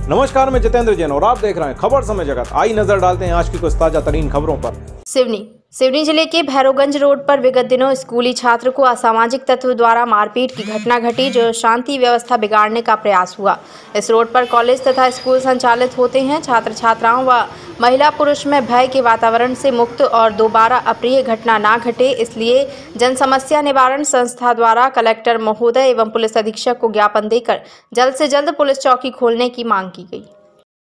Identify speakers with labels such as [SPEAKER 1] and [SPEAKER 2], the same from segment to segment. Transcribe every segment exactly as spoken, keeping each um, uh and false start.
[SPEAKER 1] नमस्कार, मैं जितेंद्र जैन और आप देख रहे हैं खबर समय जगत। आई नजर डालते हैं आज की कुछ ताजा तरीन खबरों पर।
[SPEAKER 2] सिवनी सिवनी जिले के भैरवगंज रोड पर विगत दिनों स्कूली छात्र को असामाजिक तत्व द्वारा मारपीट की घटना घटी, जो शांति व्यवस्था बिगाड़ने का प्रयास हुआ। इस रोड पर कॉलेज तथा स्कूल संचालित होते हैं। छात्र छात्राओं व महिला पुरुष में भय के वातावरण से मुक्त और दोबारा अप्रिय घटना ना घटे, इसलिए जन समस्या निवारण संस्था द्वारा कलेक्टर महोदय एवं पुलिस अधीक्षक को ज्ञापन देकर जल्द से जल्द पुलिस चौकी खोलने की मांग की गई।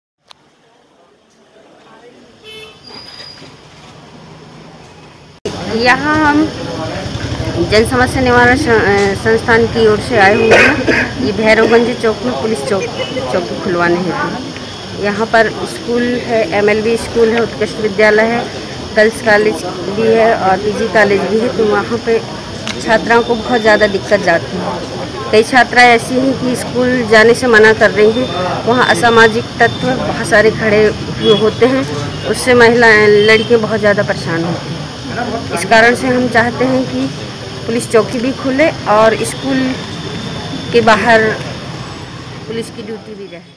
[SPEAKER 3] यहाँ हम जन समस्या निवारण संस्थान की ओर से आए हुए हैं। ये भैरवगंज चौक में पुलिस चौक चौकी खुलवाने हेतु। यहाँ पर स्कूल है, एमएलबी स्कूल है, उत्कृष्ट विद्यालय है, गर्ल्स कॉलेज भी है और पीजी कॉलेज भी है। तो वहाँ पे छात्राओं को बहुत ज़्यादा दिक्कत जाती है। कई छात्राएं ऐसी हैं कि स्कूल जाने से मना कर रही हैं। वहाँ असामाजिक तत्व बहुत सारे खड़े होते हैं, उससे महिला लड़कियाँ बहुत ज़्यादा परेशान होती हैं। इस कारण से हम चाहते हैं कि पुलिस चौकी भी खुले और स्कूल के बाहर पुलिस की ड्यूटी भी रहे।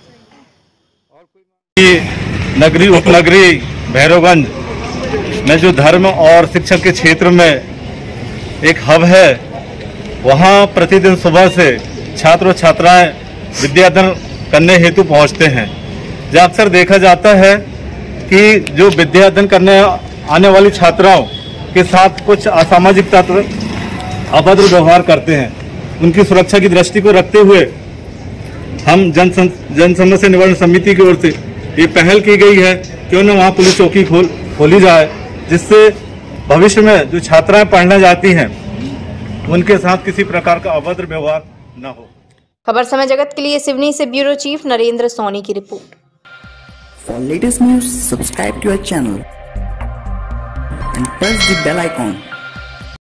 [SPEAKER 4] नगरी उपनगरी भैरवगंज में जो धर्म और शिक्षा के क्षेत्र में एक हब है, वहाँ प्रतिदिन सुबह से छात्र और छात्राएं विद्यादान करने हेतु पहुँचते हैं। जहाँ अक्सर देखा जाता है कि जो विद्यादान करने आने वाली छात्राओं के साथ कुछ असामाजिक तत्व अभद्र व्यवहार करते हैं। उनकी सुरक्षा की दृष्टि को रखते हुए हम जन सं, जन समस्या निवारण समिति की ओर से ये पहल की गई है, क्यों न वहाँ पुलिस चौकी खोल खोली जाए, जिससे भविष्य में जो छात्राएं पढ़ने जाती हैं उनके साथ किसी प्रकार का अभद्र व्यवहार न हो।
[SPEAKER 2] खबर समय जगत के लिए सिवनी से ब्यूरो चीफ नरेंद्र सोनी की report.
[SPEAKER 5] For latest news, subscribe to our channel and press the bell icon.